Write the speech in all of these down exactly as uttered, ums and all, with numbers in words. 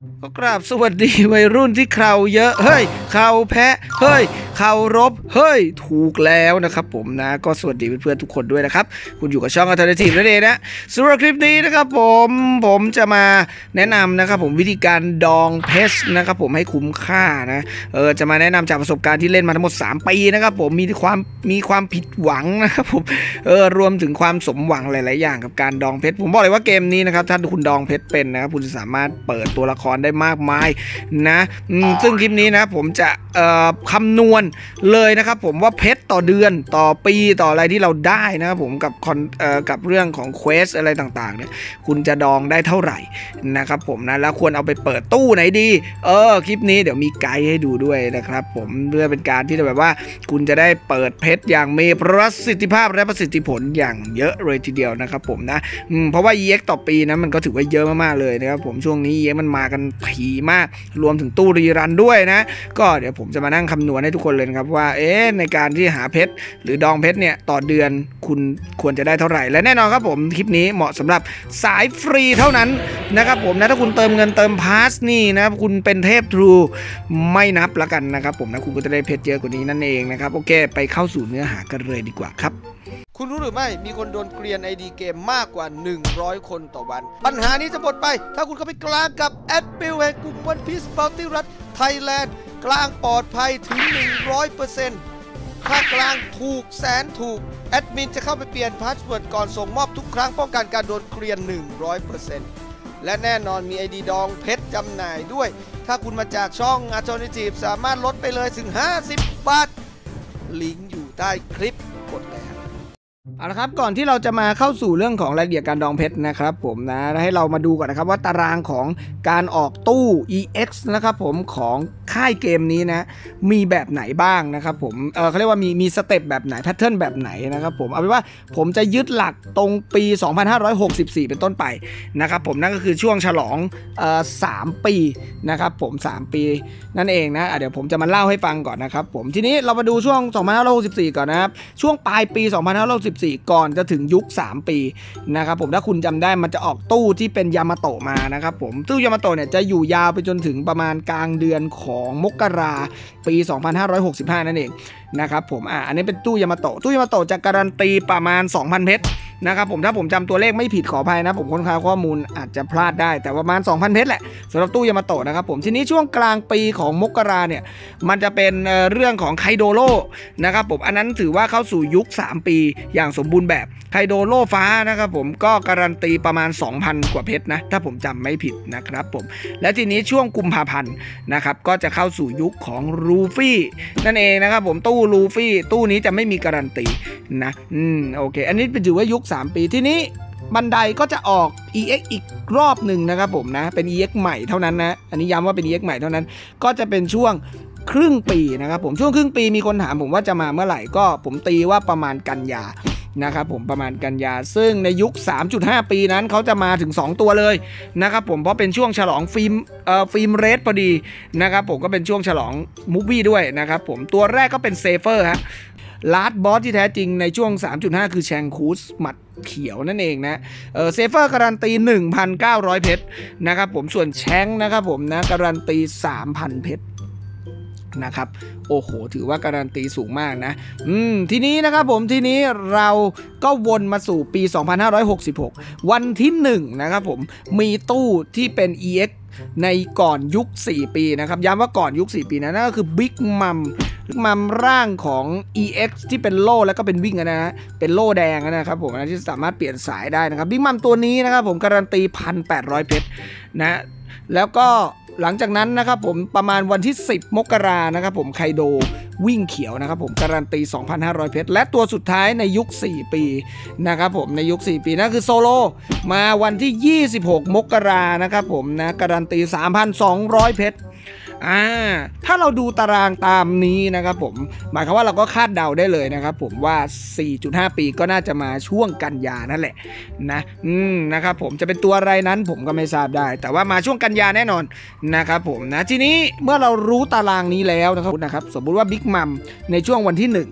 ก็กราบสวัสดีวัยรุ่นที่เข่าเยอะเฮ้ยเข่าแพะเฮ้ยเข่ารบเฮ้ยถูกแล้วนะครับผมนะก็สวัสดีเพื่อนๆทุกคนด้วยนะครับคุณอยู่กับช่อง Alternative นั่นเองนะสำหรับคลิปนี้นะครับผมผมจะมาแนะนำนะครับผมวิธีการดองเพชรนะครับผมให้คุ้มค่านะเออจะมาแนะนำจากประสบการณ์ที่เล่นมาทั้งหมดสามปีนะครับผมมีความมีความผิดหวังนะครับผมเออรวมถึงความสมหวังหลายๆอย่างกับการดองเพชรผมบอกเลยว่าเกมนี้นะครับถ้าคุณดองเพชรเป็นนะครับคุณจะสามารถเปิดตัวละครได้มากมายนะซึ่งคลิปนี้นะผมจะเอ่อคำนวณเลยนะครับผมว่าเพชรต่อเดือนต่อปีต่ออะไรที่เราได้นะครับผมกับคอนเอ่อกับเรื่องของเควสอะไรต่างๆเนี่ยคุณจะดองได้เท่าไหร่นะครับผมนะแล้วควรเอาไปเปิดตู้ไหนดีเออคลิปนี้เดี๋ยวมีไกด์ให้ดูด้วยนะครับผมเพื่อเป็นการที่จะแบบว่าคุณจะได้เปิดเพชรอย่างมีประสิทธิภาพและประสิทธิผลอย่างเยอะเลยทีเดียวนะครับผมนะเพราะว่า อี เอ็กซ์ ต่อปีนะมันก็ถือว่าเยอะมากๆเลยนะครับผมช่วงนี้ อี เอ็กซ์ มันมากันถี่มากรวมถึงตู้รีรันด้วยนะก็เดี๋ยวผมจะมานั่งคำนวณให้ทุกคนเลยครับว่าเอ๊ะในการที่หาเพชรหรือดองเพชรเนี่ยต่อเดือนคุณควรจะได้เท่าไหร่และแน่นอนครับผมคลิปนี้เหมาะสำหรับสายฟรีเท่านั้นนะครับผมนะถ้าคุณเติมเงินเติมพาสนี่นะคุณเป็นเทพทรูไม่นับละกันนะครับผมนะคุณก็จะได้เพชรเยอะกว่านี้นั่นเองนะครับโอเคไปเข้าสู่เนื้อหากันเลยดีกว่าครับคุณรู้หรือไม่มีคนโดนเกลียน ไอ ดี เกมมากกว่าหนึ่งร้อยคนต่อวันปัญหานี้จะหมดไปถ้าคุณเข้าไปกลางกับแอดมินแห่งกลุ่ม One Piece Bounty รัฐไทยแลนด์กลางปลอดภัยถึง หนึ่งร้อยเปอร์เซ็นต์ ค่ากลางถูกแสนถูกแอดมินจะเข้าไปเปลี่ยนพาสเวิร์ดก่อนส่งมอบทุกครั้งป้องกันการโดนเกลียน หนึ่งร้อยเปอร์เซ็นต์ และแน่นอนมี ไอ ดี ดองเพชรจำหน่ายด้วยถ้าคุณมาจากช่อง Alternative สามารถลดไปเลยถึงห้าสิบบาทลิงก์อยู่ใต้คลิปกดเลยเอาละครับก่อนที่เราจะมาเข้าสู่เรื่องของรายละเอียดการดองเพชรนะครับผมนะให้เรามาดูก่อนนะครับว่าตารางของการออกตู้ อี เอ็กซ์ นะครับผมของค่ายเกมนี้นะมีแบบไหนบ้างนะครับผมเออเขาเรียกว่ามีมีสเต็ปแบบไหนแพทเทิร์นแบบไหนนะครับผมเอาเป็นว่าผมจะยึดหลักตรงปี สองพันห้าร้อยหกสิบสี่ เป็นต้นไปนะครับผมนั่นก็คือช่วงฉลองเอ่อสามปีนะครับผมสามปีนั่นเองนะเดี๋ยวผมจะมาเล่าให้ฟังก่อนนะครับผมทีนี้เรามาดูช่วงสองพันห้าร้อยหกสิบสี่ก่อนนะครับช่วงปลายปีสองพันห้าร้อยหกสิบสี่ก่อนจะถึงยุคสามปีนะครับผมถ้าคุณจำได้มันจะออกตู้ที่เป็นยามาโตะมานะครับผมตู้ยามาโตะเนี่ยจะอยู่ยาวไปจนถึงประมาณกลางเดือนของมกราปีสองพันห้าร้อยหกสิบห้านั่นเองนะครับผมอ่ะอันนี้เป็นตู้ยามาโตะตู้ยามาโตะจะการันตีประมาณ สองพัน เพชรนะครับผมถ้าผมจำตัวเลขไม่ผิดขออภัยนะผมค้นคว้าข้อมูลอาจจะพลาดได้แต่ประมาณ สองพัน เพชรแหละสำหรับตู้ยามาโตะนะครับผมทีนี้ช่วงกลางปีของมกราเนี่ยมันจะเป็นเรื่องของไคโดโร่นะครับผมอันนั้นถือว่าเข้าสู่ยุคสามปีอย่างสมบูรณ์แบบไคโดโร่ฟ้านะครับผมก็การันตีประมาณ สองพัน กว่าเพชรนะถ้าผมจำไม่ผิดนะครับผมและทีนี้ช่วงกุมภาพันธ์นะครับก็จะเข้าสู่ยุคของลูฟี่นั่นเองนะครับผมตู้ลูฟี่ตู้นี้จะไม่มีการันตีนะอืมโอเคอันนี้เป็นถือว่ายุคสามปีทีนี้บันไดก็จะออก อี เอ็กซ์ อีกรอบหนึ่งนะครับผมนะเป็น อี เอ็กซ์ ใหม่เท่านั้นนะอันนี้ย้ำว่าเป็น อี เอ็กซ์ ใหม่เท่านั้นก็จะเป็นช่วงครึ่งปีนะครับผมช่วงครึ่งปีมีคนถามผมว่าจะมาเมื่อไหร่ก็ผมตีว่าประมาณกันยานะครับผมประมาณกันยาซึ่งในยุค สามจุดห้า ปีนั้นเขาจะมาถึงสองตัวเลยนะครับผมเพราะเป็นช่วงฉลองฟิล์มเอ่อฟิล์มเรดพอดีนะครับผมก็เป็นช่วงฉลองมูฟวี่ด้วยนะครับผมตัวแรกก็เป็นเซเฟอร์ฮะลาร์ดบอสที่แท้จริงในช่วง สามจุดห้า คือแชงคูสหมัดเขียวนั่นเองนะเออเซเฟอร์การันตี หนึ่งพันเก้าร้อย เพชรนะครับผมส่วนแชงนะครับผมนะการันตี สามพัน เพชรนะครับโอ้โหถือว่าการันตีสูงมากนะอืมทีนี้นะครับผมทีนี้เราก็วนมาสู่ปีสองพันห้าร้อยหกสิบหกวันที่หนึ่งนะครับผมมีตู้ที่เป็น อี เอ็กซ์ ในก่อนยุคสี่ปีนะครับย้ำว่าก่อนยุคสี่ปีนะนั่นก็คือบิ๊กมัมมัมร่างของ อี เอ็กซ์ ที่เป็นโล่แล้วก็เป็นวิ่งนะฮะเป็นโล่แดงนะครับผมนะที่สามารถเปลี่ยนสายได้นะครับบิ๊กมัมตัวนี้นะครับผมการันตี หนึ่งพันแปดร้อย เพชรนะแล้วก็หลังจากนั้นนะครับผมประมาณวันที่สิบมกรานะครับผมไคโดวิ่งเขียวนะครับผมการันตี สองพันห้าร้อย เพชรและตัวสุดท้ายในยุคสี่ปีนะครับผมในยุคสี่ปีนั่นคือโซโลมาวันที่ยี่สิบหกมกรานะครับผมนะการันตี สามพันสองร้อย เพชรอ่าถ้าเราดูตารางตามนี้นะครับผมหมายความว่าเราก็คาดเดาได้เลยนะครับผมว่า สี่จุดห้า ปีก็น่าจะมาช่วงกันยานั่นแหละนะอืมนะครับผมจะเป็นตัวอะไรนั้นผมก็ไม่ทราบได้แต่ว่ามาช่วงกันยาแน่นอนนะครับผมนะทีนี้เมื่อเรารู้ตารางนี้แล้วนะครับนะครับสมมุติว่าบิ๊กมัมในช่วงวันที่หนึ่ง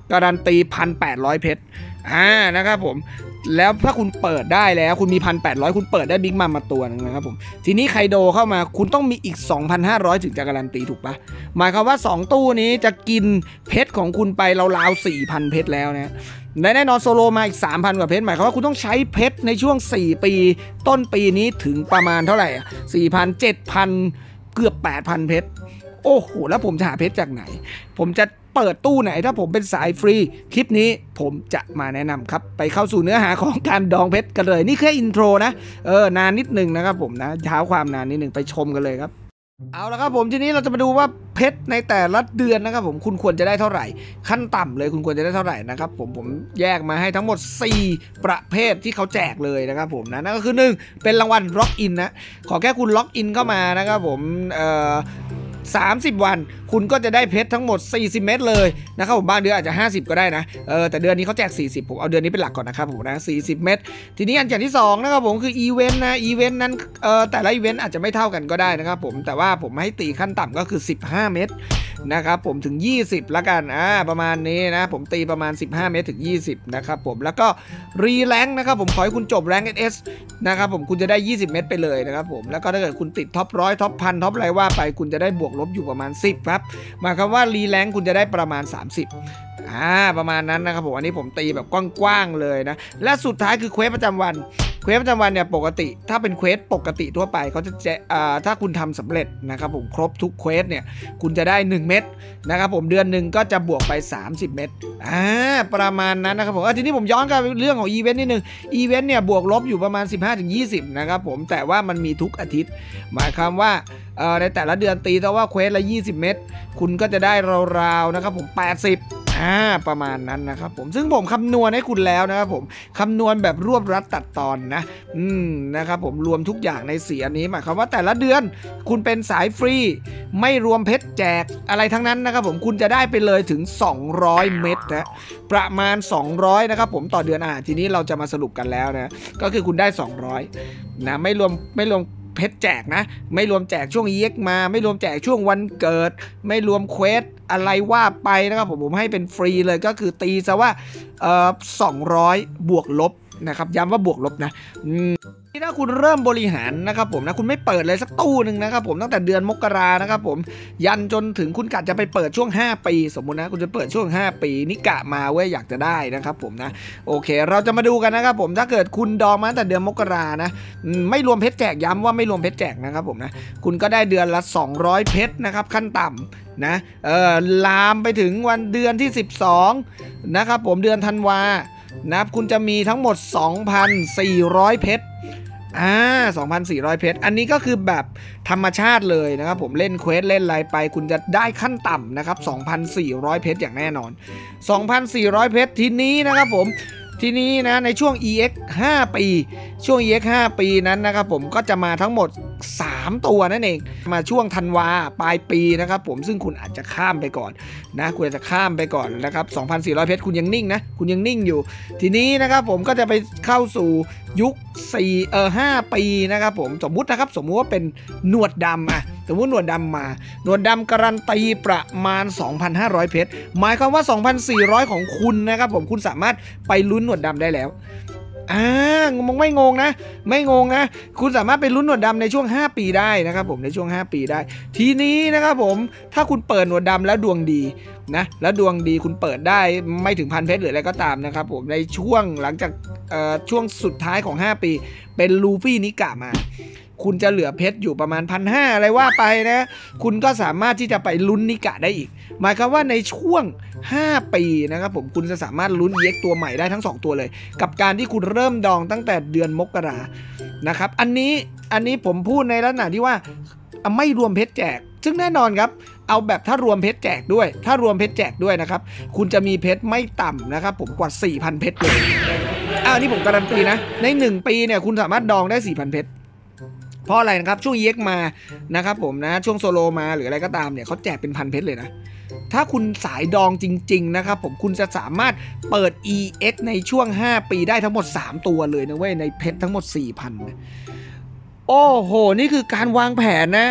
การันตี หนึ่งพันแปดร้อย เพชรอ่านะครับผมแล้วถ้าคุณเปิดได้แล้วคุณมี หนึ่งพันแปดร้อย คุณเปิดได้บิ๊กมัมมาตัวนึงนะครับผมทีนี้ไคโดเข้ามาคุณต้องมีอีก สองพันห้าร้อย ถึงจะการันตีถูกปะหมายความว่าสองตู้นี้จะกินเพชรของคุณไปราวๆ สี่พัน เพชรแล้วนะและแน่นอนโซโลมาอีก สามพัน กว่าเพชรหมายความว่าคุณต้องใช้เพชรในช่วงสี่ปีต้นปีนี้ถึงประมาณเท่าไหร่อ่ะ สี่พัน เจ็ดพัน เกือบ แปดพัน เพชรโอ้โหแล้วผมจะหาเพชรจากไหนผมจะเปิดตู้ไหนถ้าผมเป็นสายฟรีคลิปนี้ผมจะมาแนะนำครับไปเข้าสู่เนื้อหาของการดองเพชรกันเลยนี่แค่อินโทรนะเออนานนิดนึงนะครับผมนะเช้าความนานนิดนึงไปชมกันเลยครับเอาละครับผมทีนี้เราจะมาดูว่าเพชรในแต่ละเดือนนะครับผมคุณควรจะได้เท่าไหร่ขั้นต่ำเลยคุณควรจะได้เท่าไหร่นะครับผมผมแยกมาให้ทั้งหมดสี่ประเภทที่เขาแจกเลยนะครับผมนะนั่นก็คือหนึ่งเป็นรางวัลล็อกอินนะขอแค่คุณล็อกอินเข้ามานะครับผมเอ่อสามสิบวันคุณก็จะได้เพชรทั้งหมดสี่สิบเม็ดเลยนะครับผมบางเดือนอาจจะห้าสิบก็ได้นะเออแต่เดือนนี้เขาแจกสี่สิบผมเอาเดือนนี้เป็นหลักก่อนนะครับผมนะสี่สิบเม็ดทีนี้อันอย่างที่สองนะครับผมคืออีเวนต์นะอีเวนต์นั้นเออแต่ละอีเวนต์อาจจะไม่เท่ากันก็ได้นะครับผมแต่ว่าผมให้ตีขั้นต่ำก็คือสิบห้าเม็ดนะครับผมถึงยี่สิบละกันอ่าประมาณนี้นะผมตีประมาณสิบห้าเม็ดถึงยี่สิบนะครับผมแล้วก็รีแรงค์นะครับผมขอให้คุณจบแรงค์ เอส เอส นะครับผมคุณจะได้ยี่สิบเม็ดไปเลยนะครับผมแล้วก็ถ้าเกิดคุณติดท็อปร้อยท็อปพันท็อปอะไรว่าไปคุณจะได้บวกลบอยู่ประมาณสิบครับหมายความว่ารีแรงค์คุณจะได้ประมาณสามสิบอ่าประมาณนั้นนะครับผมอันนี้ผมตีแบบกว้างๆเลยนะและสุดท้ายคือเควสประจำวันเควสประจำวันเนี่ยปกติถ้าเป็นเควสปกติทั่วไปเขาจะแจกอ่าถ้าคุณทำสำเร็จนะครับผมครบทุกเควสเนี่ยคุณจะได้หนึ่งเม็ดนะครับผมเดือนหนึ่งก็จะบวกไปสามสิบเม็ดอ่าประมาณนั้นนะครับผมทีนี้ผมย้อนกลับเรื่องของอีเวนต์นิดนึงอีเวนต์เนี่ยบวกลบอยู่ประมาณ สิบห้าถึงยี่สิบ นะครับผมแต่ว่ามันมีทุกอาทิตย์หมายความว่าในแต่ละเดือนตีแต่ว่าเควสละยี่สิบเม็ดคุณก็จะได้ราวๆนะครับผมแปดสิบอ่าประมาณนั้นนะครับผมซึ่งผมคำนวณให้คุณแล้วนะครับผมคำนวณแบบรวบรัดตัดตอนนะอืมนะครับผมรวมทุกอย่างในสีอันนี้หมายความว่าแต่ละเดือนคุณเป็นสายฟรีไม่รวมเพชรแจกอะไรทั้งนั้นนะครับผมคุณจะได้ไปเลยถึงสองร้อยเม็ดนะประมาณสองร้อยนะครับผมต่อเดือนอ่าทีนี้เราจะมาสรุปกันแล้วนะก็คือคุณได้สองร้อยนะไม่รวมไม่รวมเพชรแจกนะไม่รวมแจกช่วง อี เอ็กซ์ มาไม่รวมแจกช่วงวันเกิดไม่รวมเควสอะไรว่าไปนะครับผมผมให้เป็นฟรีเลยก็คือตีซะว่าเอ่อสองร้อยบวกลบนะครับย้ำว่าบวกลบนะอืมถ้าคุณเริ่มบริหารนะครับผมนะคุณไม่เปิดเลยสักตู้หนึ่งนะครับผมตั้งแต่เดือนมกรานะครับผมยันจนถึงคุณกะจะไปเปิดช่วงห้าปีสมมุตินะคุณจะเปิดช่วงห้าปีนี่กะมาเว้ยอยากจะได้นะครับผมนะโอเคเราจะมาดูกันนะครับผมถ้าเกิดคุณดองมาตั้งแต่เดือนมกรานะไม่รวมเพชรแจกย้ำว่าไม่รวมเพชรแจกนะครับผมนะคุณก็ได้เดือนละสองร้อยเพชรนะครับขั้นต่ำนะเออลามไปถึงวันเดือนที่สิบสองนะครับผมเดือนธันวานะครับคุณจะมีทั้งหมด สองพันสี่ร้อย เพชรอ่า สองพันสี่ร้อย เพชรอันนี้ก็คือแบบธรรมชาติเลยนะครับผมเล่นเควสเล่นอะไรไปคุณจะได้ขั้นต่ำนะครับ สองพันสี่ร้อย เพชรอย่างแน่นอน สองพันสี่ร้อย เพชรทีนี้นะครับผมทีนี้นะในช่วง อี เอ็กซ์ ห้า ปีช่วง อี เอ็กซ์ ห้า ปีนั้นนะครับผมก็จะมาทั้งหมดสามตัวนั่นเองมาช่วงธันวาปลายปีนะครับผมซึ่งคุณอาจจะข้ามไปก่อนนะคุณอาจจะข้ามไปก่อนนะครับ สองพันสี่ร้อย เพชรคุณยังนิ่งนะคุณยังนิ่งอยู่ทีนี้นะครับผมก็จะไปเข้าสู่ยุคสี่เอ่อห้าปีนะครับผมสมมุตินะครับสมมุติว่าเป็นหนวดดำอะสมมุติหนวดดำมาหนวดดำการันตีประมาณ สองพันห้าร้อย เพชรหมายความว่า สองพันสี่ร้อย ของคุณนะครับผมคุณสามารถไปลุ้นหนวดดำได้แล้วอ่างงไม่งงนะไม่งงนะคุณสามารถไปลุ้นหนวดดำในช่วงห้าปีได้นะครับผมในช่วงห้าปีได้ทีนี้นะครับผมถ้าคุณเปิดหนวดดำแล้วดวงดีนะแล้วดวงดีคุณเปิดได้ไม่ถึงพันเพชรหรืออะไรก็ตามนะครับผมในช่วงหลังจากช่วงสุดท้ายของห้าปีเป็นลูฟี่นิกะมาคุณจะเหลือเพชรอยู่ประมาณ หนึ่งพันห้าร้อย อะไรว่าไปนะคุณก็สามารถที่จะไปลุ้นนิกะได้อีกหมายความว่าในช่วงห้าปีนะครับผมคุณจะสามารถลุ้น อี เอ็กซ์ ตัวใหม่ได้ทั้งสองตัวเลยกับการที่คุณเริ่มดองตั้งแต่เดือนมกรานะครับอันนี้อันนี้ผมพูดในลักษณะที่ว่าไม่รวมเพชรแจกซึ่งแน่นอนครับเอาแบบถ้ารวมเพชรแจกด้วยถ้ารวมเพชรแจกด้วยนะครับคุณจะมีเพชรไม่ต่ำนะครับผมกว่า สี่พัน เพชรเลยอ้าวนี่ผมการันตีนะในหนึ่งปีเนี่ยคุณสามารถดองได้ สี่พัน เพชรเพราะอะไรนะครับช่วง อี เอ็กซ์ มานะครับผมนะช่วงโซโลมาหรืออะไรก็ตามเนี่ยเขาแจกเป็นพันเพชรเลยนะถ้าคุณสายดองจริงๆนะครับผมคุณจะสามารถเปิด อี เอ็กซ์ ในช่วงห้าปีได้ทั้งหมดสามตัวเลยนะเว้ยในเพชรทั้งหมด สี่พัน โอ้โหนี่คือการวางแผนนะ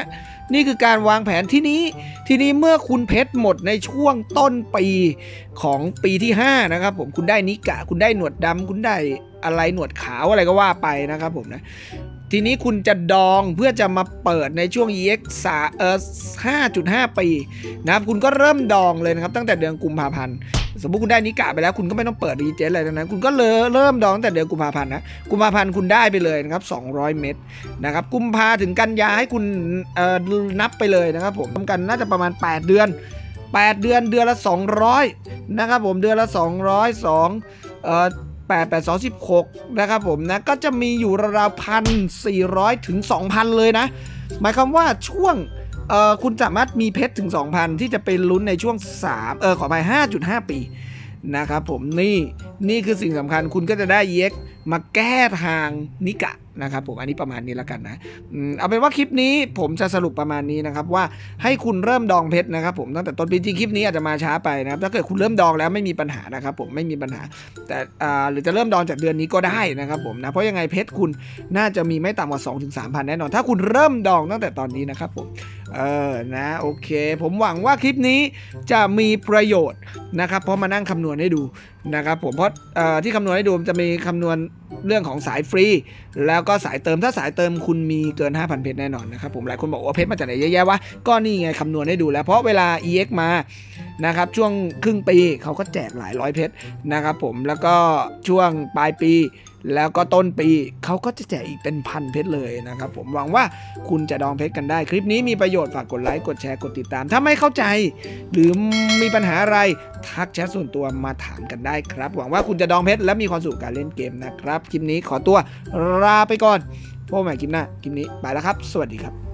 นี่คือการวางแผนที่นี้ทีนี้เมื่อคุณเพชรหมดในช่วงต้นปีของปีที่ห้านะครับผมคุณได้นิกะคุณได้หนวดดำคุณได้อะไรหนวดขาวอะไรก็ว่าไปนะครับผมนะทีนี้คุณจะดองเพื่อจะมาเปิดในช่วง อี เอ็กซ์ สามเอ่อ ห้าจุดห้า ปีนะครับคุณก็เริ่มดองเลยนะครับตั้งแต่เดือนกุมภาพันธ์สมมุติคุณได้นิกะไปแล้วคุณก็ไม่ต้องเปิดรีเจนอะไรทั้งนั้นคุณก็เริ่มดองตั้งแต่เดือนกุมภาพันธ์นะกุมภาพันธ์คุณได้ไปเลยนะครับสองร้อยเม็ดนะครับกุมภาถึงกันยาให้คุณเอ่อนับไปเลยนะครับผมทำกันน่าจะประมาณแปดเดือนแปดเดือนเดือนละสองร้อยนะครับผมเดือนละสองร้อย สองเอ่อแปด แปด สอง สิบหกนะครับผมนะก็จะมีอยู่ราวๆ หนึ่งพันสี่ร้อย ถึง สองพัน เลยนะหมายความว่าช่วงเอ่อคุณสามารถมีเพชรถึง สองพัน ที่จะไปลุ้นในช่วงสามเออขอไป ห้าจุดห้า ปีนะครับผมนี่นี่คือสิ่งสำคัญคุณก็จะได้ อี เอ็กซ์ มาแก้ทางนิกะนะครับผมอันนี้ประมาณนี้แล้วกันนะเอาเป็นว่าคลิปนี้ผมจะสรุปประมาณนี้นะครับว่าให้คุณเริ่มดองเพชรนะครับผมตั้งแต่ต้นปีจริงคลิปนี้อาจจะมาช้าไปนะครับถ้าเกิดคุณเริ่มดองแล้วไม่มีปัญหานะครับผมไม่มีปัญหาแต่อ่าหรือจะเริ่มดองจากเดือนนี้ก็ได้นะครับผมนะเพราะยังไงเพชรคุณน่าจะมีไม่ต่ำกว่า สองถึงสามพัน แน่นอนถ้าคุณเริ่มดองตั้งแต่ตอนนี้นะครับผมเออนะโอเคผมหวังว่าคลิปนี้จะมีประโยชน์นะครับเพราะมานั่งคำนวณให้ดูนะครับผมเพราะที่คำนวณให้ดูจะมีคำนวณเรื่องของสายฟรีแล้วก็สายเติมถ้าสายเติมคุณมีเกิน ห้าพัน เพชรแน่นอนนะครับผมหลายคนบอกว่าเพชรมาจากไหนเยอะแยะวะก็นี่ไงคำนวณให้ดูแล้วเพราะเวลา อี เอ็กซ์ มานะครับช่วงครึ่งปีเขาก็แจกหลายร้อยเพชรนะครับผมแล้วก็ช่วงปลายปีแล้วก็ต้นปีเขาก็จะแจกอีกเป็นพันเพชรเลยนะครับผมหวังว่าคุณจะดองเพชรกันได้คลิปนี้มีประโยชน์ฝากกดไลค์กดแชร์กดติดตามถ้าไม่เข้าใจหรือมีปัญหาอะไรทักแชทส่วนตัวมาถามกันได้ครับหวังว่าคุณจะดองเพชรและมีความสุขการเล่นเกมนะครับคลิปนี้ขอตัวลาไปก่อนพบกันใหม่คลิปหน้าคลิปนี้ไปแล้วครับสวัสดีครับ